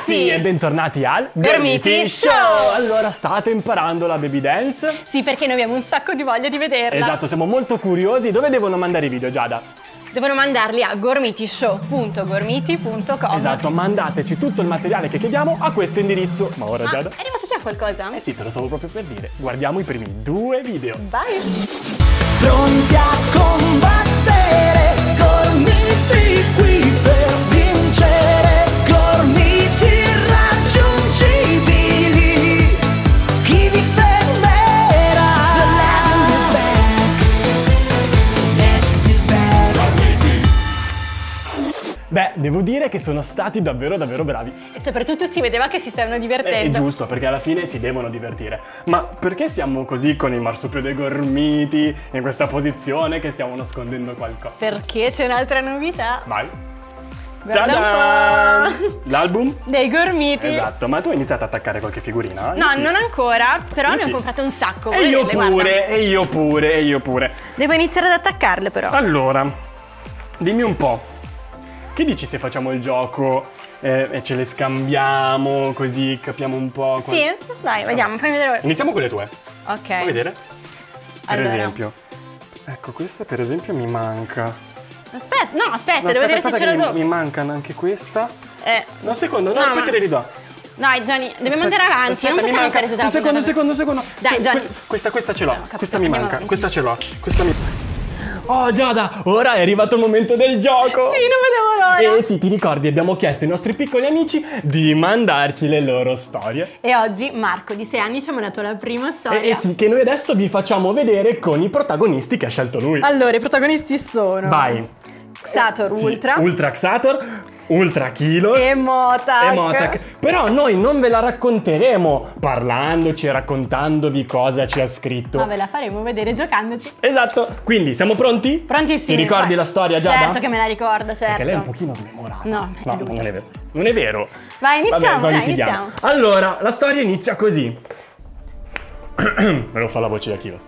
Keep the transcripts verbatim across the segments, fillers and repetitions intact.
ragazzi! E bentornati al Gormiti Show! Allora, state imparando la baby dance? Sì, perché noi abbiamo un sacco di voglia di vederla. Esatto, siamo molto curiosi. Dove devono mandare i video, Giada? Devono mandarli a gormitishow punto gormiti punto com. Esatto, mandateci tutto il materiale che chiediamo a questo indirizzo. Ma ora, Ah, Giada? è arrivato già qualcosa? Eh sì, te lo stavo proprio per dire. Guardiamo i primi due video. Vai! Pronti a combattere, gormiti qui per vincere, gormiti irraggiungibili, chi vi fermerà? The land is back, magic is back. Beh, devo dire che sono stati davvero davvero bravi. E soprattutto si vedeva che si stavano È divertendo. giusto, perché alla fine si devono divertire. Ma perché siamo così con il marsupio dei gormiti, in questa posizione che stiamo nascondendo qualcosa? Perché c'è un'altra novità. Vai. Guarda Ta-da! un po'. L'album? Dei gormiti. Esatto, ma tu hai iniziato ad attaccare qualche figurina? No, Io sì. non ancora, però Io ne sì. ho comprate un sacco. E vuoi io vederle? pure, Guarda. e io pure, e io pure. Devo iniziare ad attaccarle però. Allora, dimmi un po', che dici se facciamo il gioco eh, e ce le scambiamo, così capiamo un po'? Sì? Dai, vediamo, fammi vedere. Iniziamo con le tue. Ok. Vuoi vedere? Per Allora. esempio. Ecco, questa per esempio mi manca. Aspetta, no, aspetta, No, devo aspetta, vedere aspetta se ce che l'ho mi, dopo. mi mancano anche questa. Eh. No, un secondo, no, No, poi ma- te le ridò. Dai, Gianni, dobbiamo Aspetta, andare avanti. aspetta, non mi possiamo manca. stare tutta la Un secondo, un puntata. secondo, un secondo. Dai, Que- Gianni. que- Questa, questa ce l'ho. No, capito, questa mi andiamo manca. avanti. Questa ce l'ho. Questa mi. Oh, Giada, ora è arrivato il momento del gioco. Sì, non vedevo l'ora. E sì, ti ricordi, abbiamo chiesto ai nostri piccoli amici di mandarci le loro storie. E oggi Marco di sei anni ci ha mandato la prima storia. E, e sì, che noi adesso vi facciamo vedere con i protagonisti che ha scelto lui. Allora, i protagonisti sono Vai. Xator Sì, Ultra Ultra Xator, Ultra Kilos e Motak. e Motak. Però noi non ve la racconteremo parlandoci e raccontandovi cosa ci ha scritto. Ma ve la faremo vedere giocandoci. Esatto, quindi siamo pronti? Prontissimi. Ti ricordi vai. la storia, Giada? Certo che me la ricordo, certo. Perché lei è un pochino smemorata. No, è no lui. non è vero. Non è vero. Vai, iniziamo, Vabbè, dai, litighiamo. iniziamo. Allora, la storia inizia così. Me lo fa la voce da Kilos.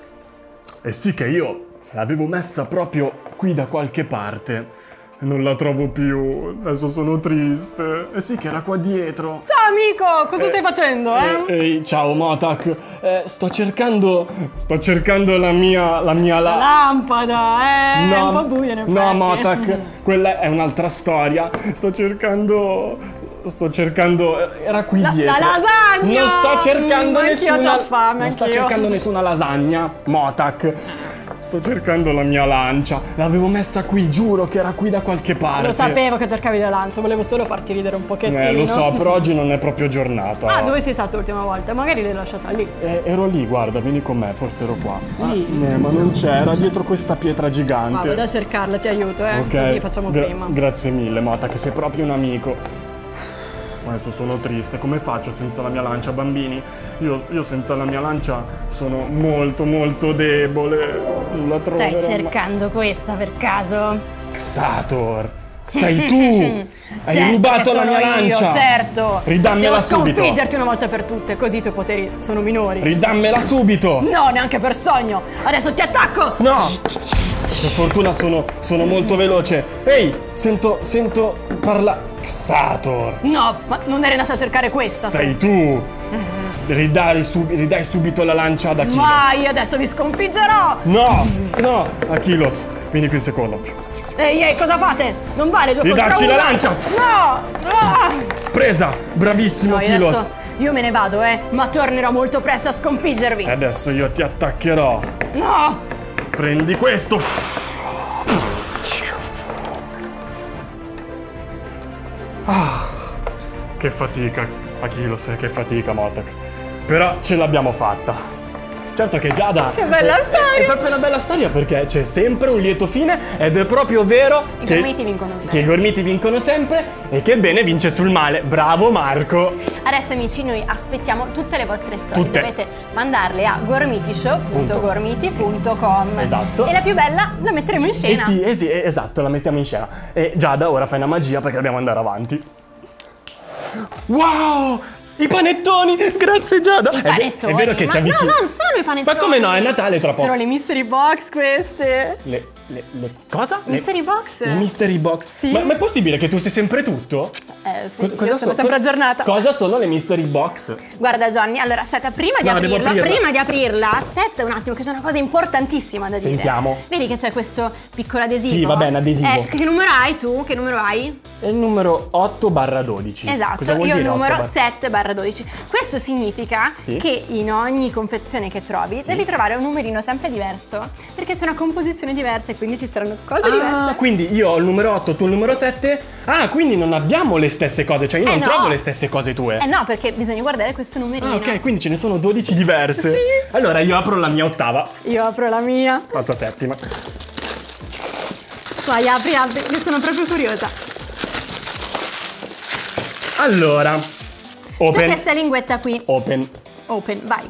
E sì che io l'avevo messa proprio qui da qualche parte. Non la trovo più. Adesso sono triste. E sì che era qua dietro. Ciao amico, cosa stai facendo, eh? Eh, Ehi, ciao Motak. Eh, sto cercando. Sto cercando la mia. La mia la. Lampada, eh? È un po' buio, in effetti. No, Motak, quella è un'altra storia. Sto cercando. Sto cercando. Era qui La- dietro. la lasagna! Non sto cercando Mm, anch'io nessuna. c'ho fame, non sto anch'io. cercando nessuna lasagna, Motak. Sto cercando la mia lancia. L'avevo messa qui, giuro che era qui da qualche parte. Lo sapevo che cercavi la lancia, volevo solo farti ridere un pochettino. Eh, lo so, però oggi non è proprio giornata. Ah, dove sei stato l'ultima volta? Magari l'hai lasciata lì. Eh, ero lì, guarda, vieni con me, forse ero qua. Lì? Ah, eh, ma non c'era, dietro questa pietra Ma gigante. vado a cercarla, ti aiuto, eh? Ok, Così facciamo gra- prima. Grazie mille, Mota, che sei proprio un amico. Adesso sono triste, come faccio senza la mia lancia, bambini? Io, io senza la mia lancia sono molto molto debole. Non la Stai troverò cercando questa per caso? mai. Xator, sei tu! Hai Certo rubato che la sono mia io, lancia! certo! Ridammela Devo subito! sconfiggerti una volta per tutte, così i tuoi poteri sono minori. Ridammela subito! No, neanche per sogno! Adesso ti attacco! No! Per fortuna sono, sono molto veloce. Ehi, sento, sento parla... Xator! No, ma non eri andata a cercare questa. Sei tu! Ridai, sub- ridai subito la lancia ad Achilos. Vai, adesso vi sconfiggerò! No! No! Achilos, vieni qui un secondo. Ehi, ehi, cosa fate? Non vale due contro Ridarci uno! la lancia! No! Ah! Presa! Bravissimo No, io Achilos! adesso io me ne vado, eh, ma tornerò molto presto a sconfiggervi. E adesso io ti attaccherò. No! Prendi questo! Ah, che fatica, Achilos, che fatica, Motak. Però ce l'abbiamo fatta. Certo che Giada... Che bella è- storia! È, è proprio una bella storia perché c'è sempre un lieto fine ed è proprio vero I che... gormiti vincono sempre. Che i gormiti vincono sempre e che il bene vince sul male. Bravo Marco! Adesso amici, noi aspettiamo tutte le vostre storie. Tutte. Dovete mandarle a gormitishow punto gormiti punto com. Esatto. E la più bella la metteremo in Eh scena. sì, eh sì, eh, esatto, la mettiamo in scena. E Giada, ora fai una magia perché dobbiamo andare avanti. Wow! I panettoni! Grazie Giada! I È ve- panettoni? È, vero che Ma ci avvicini. no, non sono i panettoni. Ma come no? È Natale tra poco. Sono le mystery box queste. Le, le, le cosa? Mystery le, box? Le mystery box? Sì. Ma, ma è possibile che tu sei sempre tutto? Eh, Eh sì, Cos- io cosa sono so- sempre aggiornata. Cosa sono le mystery box? Guarda Johnny, allora aspetta, prima di No, devo aprirla, aprirla. prima di aprirla, aspetta un attimo che c'è una cosa importantissima da dire. Sentiamo. Vedi che c'è questo piccolo adesivo? Sì, vabbè, un adesivo. Eh, che numero hai tu? Che numero hai? È il numero otto barra dodici. Esatto, Cosa vuol io il dire numero otto barra- sette barra dodici. Questo significa Sì. che in ogni confezione che trovi devi trovare un numerino sempre diverso, perché c'è una composizione diversa e quindi ci saranno cose Ah, diverse. quindi io ho il numero otto, tu il numero sette. Ah, quindi non abbiamo le stesse cose, cioè io Eh non no. trovo le stesse cose tue. Eh no, perché bisogna guardare questo numerino. Ah, ok, quindi ce ne sono dodici diverse. Sì. Allora io apro la mia ottava, Io apro la mia. la tua settima. Vai, apri, apri, io sono proprio curiosa. Allora, C'è open. questa linguetta qui. Open. Open, vai.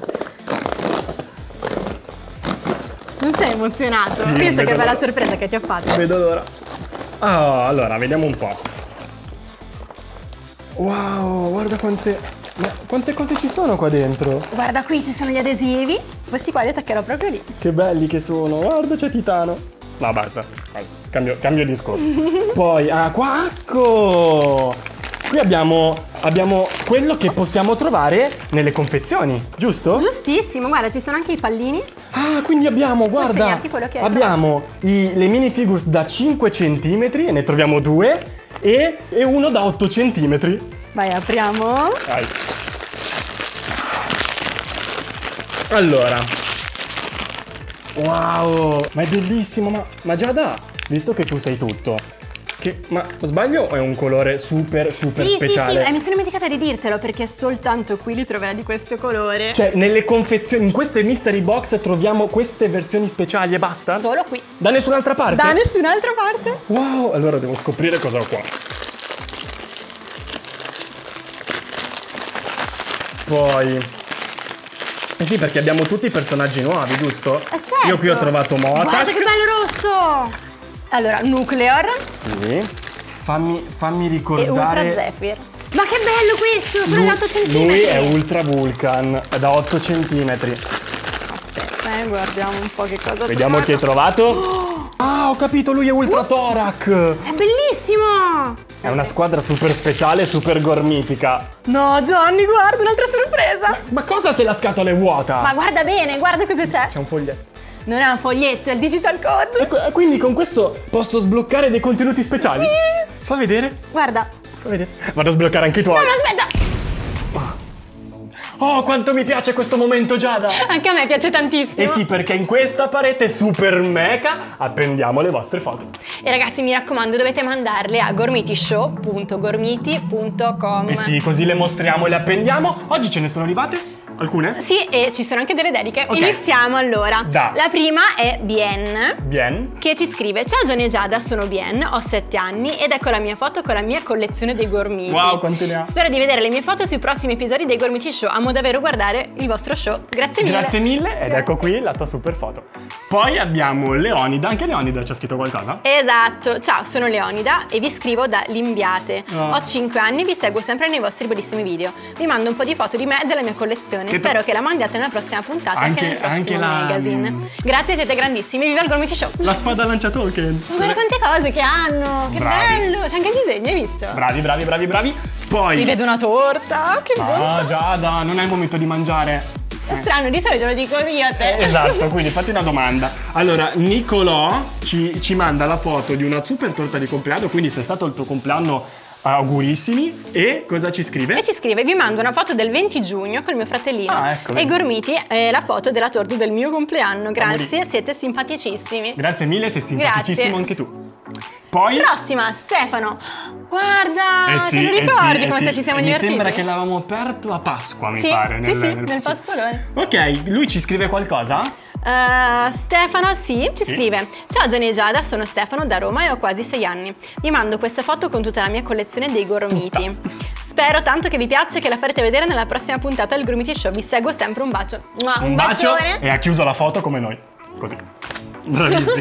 Non sei emozionato? Sì, Visto vedo che bella l'ora. sorpresa che ti ho fatto. Vedo l'ora. Ah, allora, vediamo un po'. Wow, guarda quante... Ma quante cose ci sono qua dentro. Guarda, qui ci sono gli adesivi. Questi qua li attaccherò proprio lì. Che belli che sono. Guarda, c'è Titano. No, basta. Vai, Cambio, cambio discorso. Poi, ah, qua, ecco. Qui abbiamo, abbiamo quello che possiamo trovare nelle confezioni, giusto? Giustissimo, guarda, ci sono anche i pallini. Ah, quindi abbiamo, guarda, segnarti quello che hai abbiamo i- le minifigures da cinque centimetri, e ne troviamo due, e, e uno da otto centimetri. Vai, apriamo. Vai. Allora. Wow, ma è bellissimo, ma, ma Giada, visto che tu sai tutto, che, ma sbaglio o è un colore super super Sì, speciale? sì, sì, eh, mi sono dimenticata di dirtelo perché soltanto qui li troverai di questo colore. Cioè, nelle confezioni, in queste mystery box troviamo queste versioni speciali e basta? Solo qui. Da nessun'altra parte? Da nessun'altra parte. Wow, allora devo scoprire cosa ho qua. Poi... Eh sì, perché abbiamo tutti i personaggi nuovi, giusto? Eh certo. Io qui ho trovato Guarda Motak. che bello rosso. Allora, Nuclear Sì. Fammi, fammi e Ultra ricordare... Zephyr. Ma che bello questo, quello Lui, da otto centimetri. lui è Ultra Vulcan, è da otto centimetri. Aspetta, eh, guardiamo un po' che cosa ho Vediamo chi hai trovato. trovato. Ah, ho capito, lui è Ultra Thorac. È bellissimo. È una squadra super speciale, super gormitica. No, Johnny, guarda, un'altra sorpresa. Ma cosa se la scatola è vuota? Ma guarda bene, guarda cosa c'è. C'è un foglietto. Non è un foglietto, è il digital code. E qu- quindi con questo posso sbloccare dei contenuti speciali? Sì. Fa vedere. Guarda. Fa vedere. Vado a sbloccare anche i tuoi. No, no, aspetta. Oh, quanto mi piace questo momento, Giada. Anche a me piace tantissimo. Eh sì, perché in questa parete super meca appendiamo le vostre foto. E ragazzi, mi raccomando, dovete mandarle a gormitishow punto gormiti punto com. Eh sì, così le mostriamo e le appendiamo. Oggi ce ne sono arrivate alcune? Sì, e ci sono anche delle dediche. Ok. Iniziamo allora. Da. La prima è Bien, Bien. che ci scrive: ciao Johnny e Giada, sono Bien, ho sette anni ed ecco la mia foto con la mia collezione dei gormiti. Wow, quante ne ha? Spero di vedere le mie foto sui prossimi episodi dei Gormiti Show. Amo davvero guardare il vostro show. Grazie mille. Grazie mille ed Grazie. ecco qui la tua super foto. Poi abbiamo Leonida, anche Leonida ci ha scritto qualcosa? Esatto, ciao, sono Leonida e vi scrivo da Limbiate. Oh. Ho cinque anni e vi seguo sempre nei vostri bellissimi video. Vi mando un po' di foto di me e della mia collezione. Che Spero to- che la mandiate nella prossima puntata Anche- e anche nel prossimo anche la- magazine. Grazie, siete grandissimi. Viva il Gormiti Show! La spada lancia token. Guarda quante cose che hanno, che Bravi. bello! C'è anche il disegno, hai visto? Bravi, bravi, bravi, bravi. Poi... Mi vedo una torta, che bontà! Ah, Giada, non è il momento di mangiare. È strano, di solito lo dico io a te. Eh, esatto, quindi fatti una domanda. Allora, Nicolò ci, ci manda la foto di una super torta di compleanno, quindi se è stato il tuo compleanno, augurissimi. E cosa ci scrive? E ci scrive: vi mando una foto del venti giugno col mio fratellino. Ah, ecco, e vedi. Gormiti è la foto della torta del mio compleanno. Grazie, Auguri. siete simpaticissimi. Grazie mille, sei simpaticissimo Grazie. anche tu. Poi... Prossima, Stefano. Guarda, Eh sì, te lo eh ricordi sì, eh quanto sì. ci siamo Mi divertiti? sembra che l'avevamo aperto a Pasqua, mi Sì, pare. sì, sì, nel nel pasqualone. Ok, lui ci scrive qualcosa? Uh, Stefano, sì, ci Sì. scrive: ciao Johnny e Giada, sono Stefano da Roma e ho quasi sei anni. Vi mando questa foto con tutta la mia collezione dei gormiti. Spero tanto che vi piaccia e che la farete vedere nella prossima puntata del Gormiti Show. Vi seguo sempre, un bacio. Mua, un Un bacio bacione. e ha chiuso la foto come noi. Così. Bravissimo.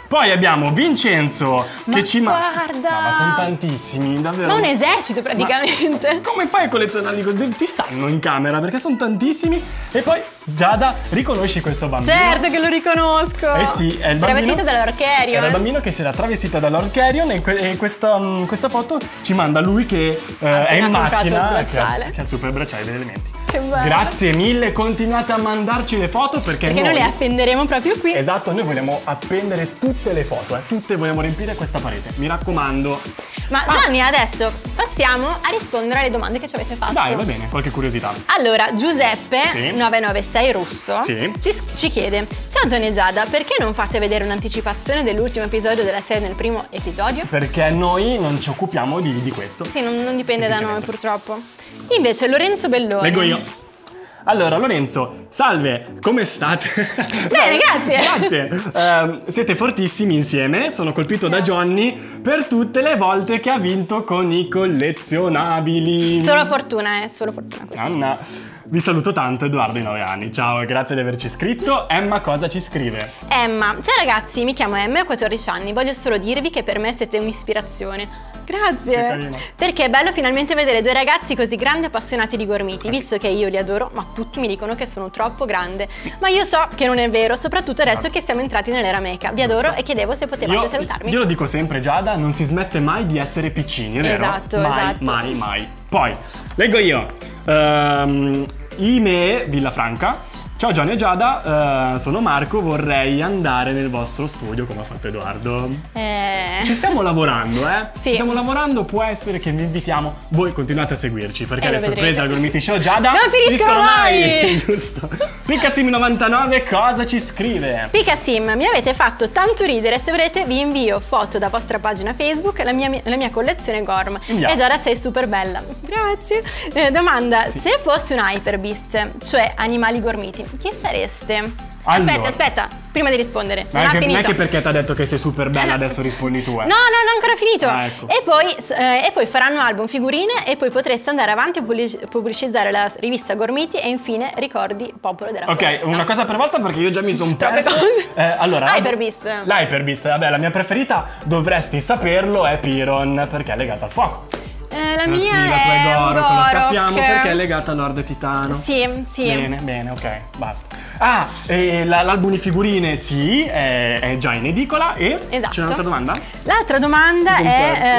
Poi abbiamo Vincenzo Ma che ci ma- guarda! No, ma sono tantissimi, davvero. Ma un esercito praticamente. Come fai a collezionarli così? Ti stanno in camera perché sono tantissimi. E poi Giada, riconosci questo bambino? Certo che lo riconosco. Eh sì, è il Era bambino. vestito dall'Orcherion. Era il eh. bambino che si era travestito dall'Orcherion e, que- e questa, mm, questa foto ci manda lui che eh, Ha è in appena comprato macchina il che ha, bracciale. che ha il super bracciale degli elementi. Che bello. Grazie mille, continuate a mandarci le foto perché, Perché noi noi le appenderemo proprio qui. Esatto, noi vogliamo appendere tutte le foto, eh, tutte vogliamo riempire questa parete. Mi raccomando. Ma Ah. Gianni, adesso passiamo a rispondere alle domande che ci avete fatto. Dai, va bene, qualche curiosità. Allora, Giuseppe Sì. nove nove sei Russo Sì. ci, ci chiede: ciao Gianni e Giada, perché non fate vedere un'anticipazione dell'ultimo episodio della serie nel primo episodio? Perché noi non ci occupiamo di, di questo. Sì, non, non dipende da noi Semplicemente. purtroppo. Invece Lorenzo Belloni. Leggo io. Allora, Lorenzo, salve, come state? Bene, grazie. Grazie. Ehm, siete fortissimi insieme, sono colpito da Johnny per tutte le volte che ha vinto con i collezionabili. Solo fortuna, eh, solo fortuna questa. Anna, vi saluto tanto, Edoardo, i nove anni. Ciao, grazie di averci scritto. Emma cosa ci scrive? Emma, ciao ragazzi, mi chiamo Emma e ho quattordici anni. Voglio solo dirvi che per me siete un'ispirazione. Grazie. Che carino. Perché è bello finalmente vedere due ragazzi così grandi e appassionati di gormiti, visto che io li adoro, ma tutti mi dicono che sono troppo grande. Ma io so che non è vero, soprattutto adesso che siamo entrati nell'era meca. Vi adoro e chiedevo se potevate Io, salutarmi. io lo dico sempre, Giada, non si smette mai di essere piccini, è vero? Esatto, mai, esatto. Mai, mai. Poi, leggo io. Ehm, Ime Villafranca. Ciao Gianni e Giada, eh, sono Marco, vorrei andare nel vostro studio come ha fatto Edoardo. Eh... Ci stiamo lavorando, eh? Sì. Stiamo lavorando, può essere che vi invitiamo. Voi continuate a seguirci perché E le lo sorprese vedrete. al Gormiti Show Giada Non finiscono mai! Giusto. Piccasim novantanove cosa ci scrive? Picasim, mi avete fatto tanto ridere, se volete vi invio foto da vostra pagina Facebook e la mia, la mia collezione Gorm. Inviamo. E Giada sei super bella. Grazie. Eh, domanda, se fossi un Hyperbeast, cioè animali gormiti, chi sareste? Allora. Aspetta, aspetta, prima di rispondere. Non Non è, ha che, non è finito. che perché ti ha detto che sei super bella adesso rispondi tu, eh? No, no, non ho ancora finito. Ah, ecco. E poi, eh, e poi faranno album, figurine e poi potreste andare avanti a pubblic- pubblicizzare la rivista Gormiti e infine ricordi Popolo della Ok, Foresta. una cosa per volta perché io già mi sono Troppe perso. cose. Eh, allora, Hyperbeast. L'Hyperbeast, vabbè, la mia preferita, dovresti saperlo, è Piron, perché è legata al fuoco. Eh, la Sì, mia la tua è è Gorok, lo Gorok. sappiamo perché è legata a Lord Titano. Sì, sì. Bene, bene, ok, basta. Ah, e la- l'album di figurine sì, è, è già in edicola e Esatto. c'è un'altra domanda? L'altra domanda Mi son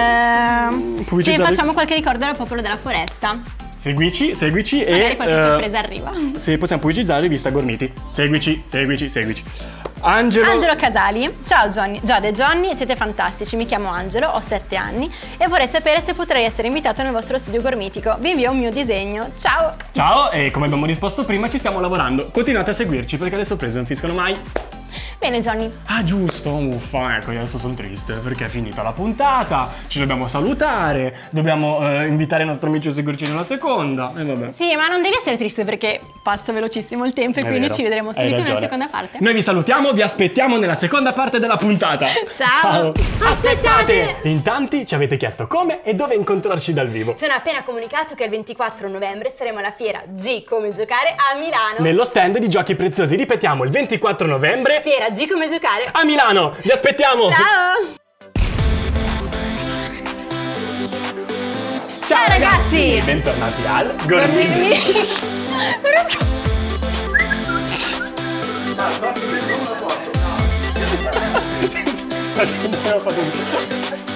è perso. eh, Pubblicizzare- se facciamo qualche ricordo al Popolo della Foresta. Seguici, seguici e... Magari qualche eh, sorpresa arriva. Sì, possiamo pubblicizzare la rivista Gormiti. Seguici, seguici, seguici. Angelo... Angelo Casali, ciao Johnny, Giada e Johnny, siete fantastici, mi chiamo Angelo, ho sette anni e vorrei sapere se potrei essere invitato nel vostro studio gormitico. Vi invio un mio disegno, ciao! Ciao, e come abbiamo risposto prima ci stiamo lavorando. Continuate a seguirci perché le sorprese non finiscono mai. Bene Johnny, Ah giusto, uffa, ecco, io adesso sono triste perché è finita la puntata, ci dobbiamo salutare, dobbiamo eh, invitare il nostro amico a seguirci nella seconda, e vabbè. sì ma non devi essere triste perché passa velocissimo il tempo e È quindi vero, ci vedremo hai subito nella ragione. seconda parte. Noi vi salutiamo, vi aspettiamo nella seconda parte della puntata. Ciao. Aspettate! In tanti ci avete chiesto come e dove incontrarci dal vivo. Sono appena comunicato che il ventiquattro novembre saremo alla fiera G come giocare a Milano. Nello stand di Giochi Preziosi, ripetiamo, il ventiquattro novembre Fiera G come giocare. a Milano. Vi aspettiamo! Ciao! Ciao ragazzi! Bentornati al Gormiti. Non riesco- Non ho fatto un-